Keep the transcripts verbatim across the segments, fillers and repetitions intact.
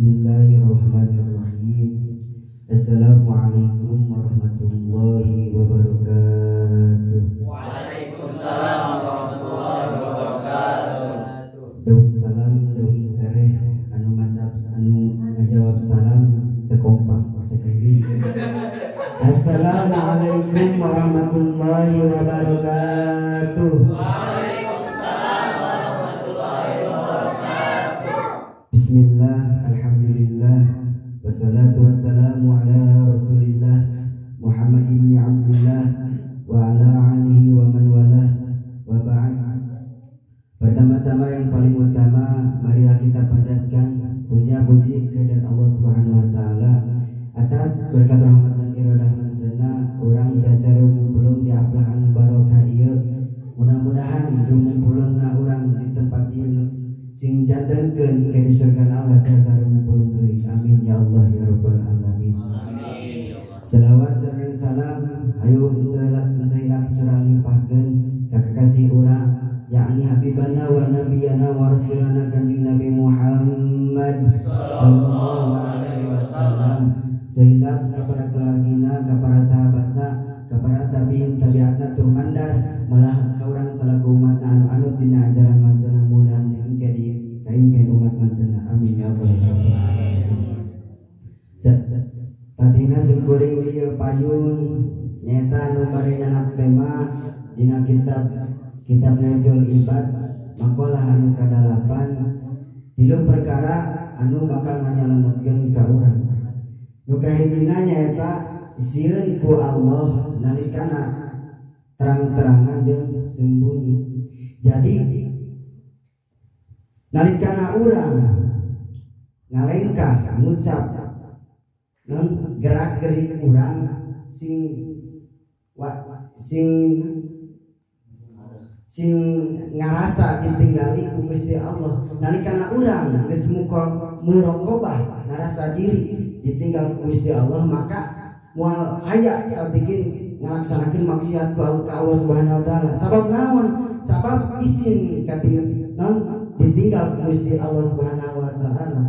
Bismillahirrahmanirrahim. Assalamualaikum warahmatullahi wabarakatuh. Waalaikumsalam warahmatullahi wabarakatuh. Daun salam daun sereh anu macam anu ngajawab salam tekompak sekali. Assalamualaikum warahmatullahi wabarakatuh. Waalaikumsalam warahmatullahi wabarakatuh. Bismillah, alhamdulillah, wassalatu wassalamu ala rasulillah Muhammad ibn Abdullah wa ala alihi wa man walah wa ba'd. Pertama-tama yang paling utama, marilah kita panjatkan puja-puji kehadirat Allah Subhanahu wa taala atas berkat rahmat dan iradah mantena urang dasareum belum diaplah anu barokah ieu. Mudah-mudahan dumupulunna urang di tempat ieu sing jantenkeun ke surga Allah dasareum pulung deui. Amin ya Allah ya rabbal alamin. Amin. Selawat sareng salam ayo teu hilang curah limpahkeun ka kekasih urang yakni habibana wa nabiyana wa rasulana kanjeng Nabi Muhammad sallallahu alaihi wasallam. Tehilap kepada keluargina, kepada sahabatna, kepada tabiin tabiatna tuh mandar malah ka urang salaku umat anu anut dina ajaran mantena mudah engke di kain-kain umat mantena. Amin ya Allah ya rabbal alamin. Tadina singkuring ieu payun nyata anu bari nyanak tema dina kitab kitab Nuzul Ibad makalah anu kadalapan tilu perkara anu bakal nganyalametkeun ka urang. Nu kahijina nyaeta sieun ku Allah nalikana terang-terangan jeung sembunyi. Jadi nalikana urang ngalengkah ngucap non gerak-gerik urang sing wa, sing sing ngarasa ditinggali ku Gusti Allah nalikana urang geus muraqabah ngarasa diri ditinggal ku Gusti Allah, maka moal aya saeutik ngalaksanakeun maksiat ka Allah Subhanahu wa taala. Sabab naon? Sabab isin katina non ditinggal ku Gusti Allah Subhanahu wa taala.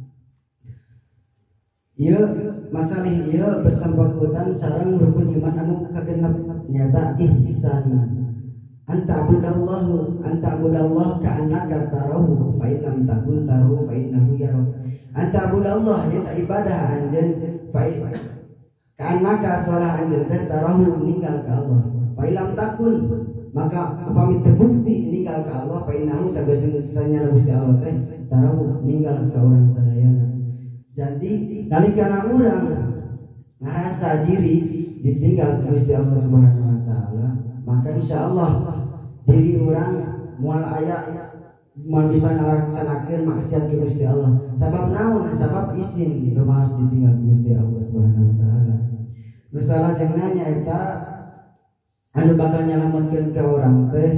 Ieu masalah ieu bersangkutan sareng rukun iman anu kagenep nyata ihsan. Anta abudallahu anta abudallah ka'annaka tarahu fa in lam takun tarahu fa innahu yarak. Anta abudallah nyata ibadah anjeun fa ka'annaka salah anjeun teh tarahu ninggal ka Allah. Fa in lam takun maka upami terbukti ninggal ka Allah fa innahu sageusna Gusti Allah teh tarahu ninggal ka urang sadayana. Jadi nalikana urang ngarasa diri ditinggal ku Gusti Allah Subhanahu wa taala, maka insyaallah diri orang mual aya mual bisa ngalaksanakeun maksiat ka Gusti Allah. Sabab naon? Sabab izin rumaos ditinggal ku Gusti Allah Subhanahu wa taala. Nu salajengna nyaeta anu bakal nyalametkeun ka urang teh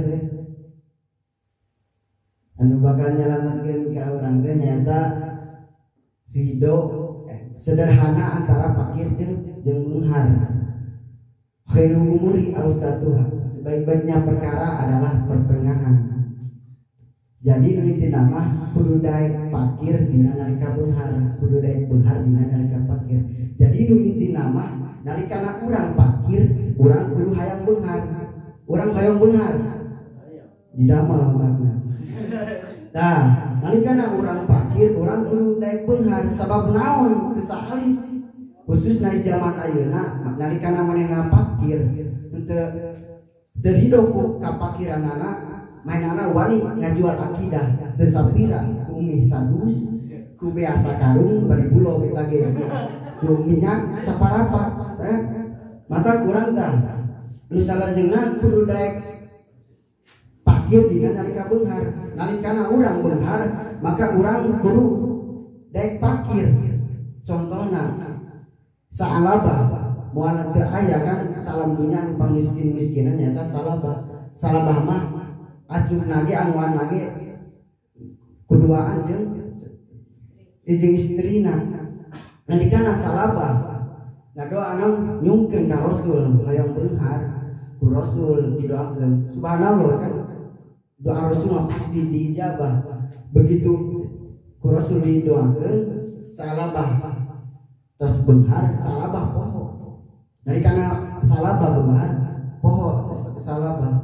anu bakal nyalametkeun ka urang teh nyaeta ridho sederhana antara fakir jeung jeung beunghar. Khairul umuri awsatuha, sebaik-baiknya perkara adalah pertengahan. Jadi nu inti nama kudu daek fakir dina nalika beunghar, kudu daek beunghar dina nalika fakir. Jadi nu inti nama nalikana urang fakir, urang kudu hayang beunghar. Urang hayang beunghar didamel mantakna. Tah, nalikana urang fakir, urang kudu daek beunghar. Sabab naon? Teu saali khususna di zaman ayeuna nalikana manehna fakir teu teu ridho ku kapakiranana mainana wani ngajual akidah teu sapira ku mie sadus ku beasa karung bari bulo lagi ku minyak saparapat eh? Maka kurang tah nu salajengna kudu daek fakir dina nalika beunghar. Nalikana urang beunghar maka urang kudu daek fakir. Contohna salabah moal teu aya kan salam dunya anu pamiskin-miskinan nyata salabah. Salabah mah acungna ge anguanna ge kuduaan jeung jeung istrina. Nalikana salabah ngadoana nyungkeun ka Rasul hayang beunghar ku Rasul didoakeun. Subhanallah kan doa Rasul pasti diijabah. Begitu ku Rasul didoakeun salabah terus beunghar salabah poho dari kana salabah beunghar poho salabah.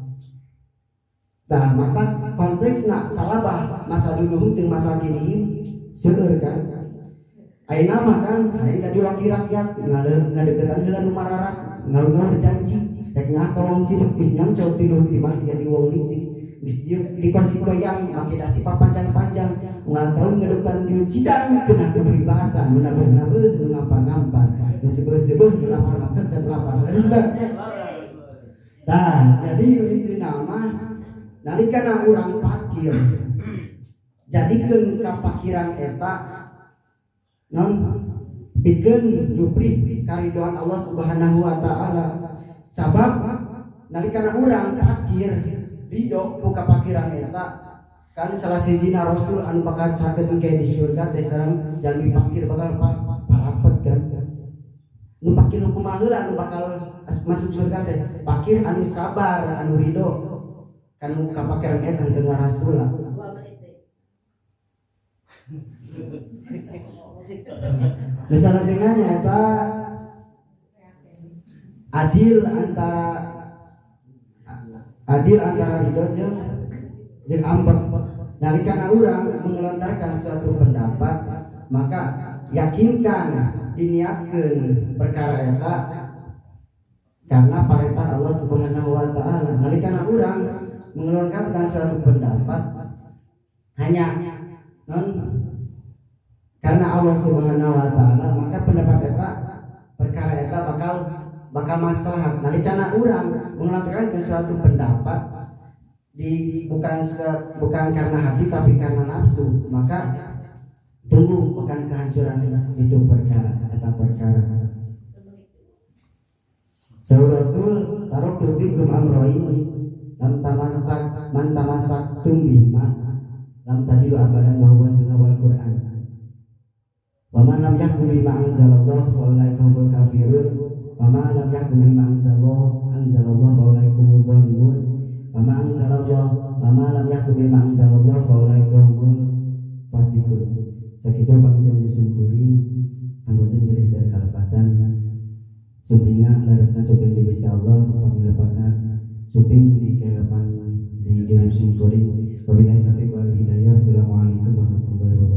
Tah maka konteksna salabah masa dulu jeung masa kini seueur kan. Ayeuna mah kan aya jadi laki rakyat ngadeukeutan heula nu mararat ngaluar janji rek ngakawong cilik geus nyongcol tiluh dibalik jadi wong licik geus di kursi goyang make dasi panjang-panjang ulang tahun ngadeukeutan di cidang keuna kebebasan nu nabeuh-nabeuh nu ngampar-ngampar nu sebeuh-sebeuh nu lapar-lapar dan lapar. Tah jadi itu nama nalikana urang pakir jadikeun kapakiran eta non pikeun jupri karidoan Allah Subhanahu wa taala. Sabab nalikana urang pakir ridho ku kapakiran eta kan salah sijina rasul anu bakal cakeun ke di surga teh sareng jalmi pakir bakal parapet kan. Nu pakir kumaha heula anu bakal masuk surga teh pakir anu sabar anu ridho kan kapakiran eta teu ngarasul. Misalnya jenanya eta adil antara adil antara ridho jeung jeung ambek. Nalikana urang mengelontarkan suatu pendapat maka yakinkan diniatkeun perkara eta karena perintah Allah Subhanahu wa taala. Nalikana urang mengelontarkan suatu pendapat hanya non karena Allah Subhanahu wa taala maka pendapat eta perkara eta bakal bakal maslahat. Nalikana urang mengelontarkan suatu pendapat di bukan bukan karena hati tapi karena nafsu maka tunggu bukan kehancuran itu perkara eta perkara. Saur Rasul taraktu fikum amrayni lam tamassak man tamassaktum bihima lam tadilu abadan wa huwa sunnah wal Qur'an. Wa man lam yahkum bima anzalallahu fa ulaika humul kafirun wa man lam yahkum bima anzalallahu anzalallahu fa ulaika humuz zalimun wa man anzalallahu wa man lam yahkum bima anzalallahu fa ulaika humul fasiqun. Sakitu pangitan disyukuri anggota bereser kalebatan supinga laresna suping di Gusti Allah apabila pada suping di kehidupan di diri syukuri wabillahi taufiq wal hidayah. Assalamualaikum warahmatullahi wabarakatuh.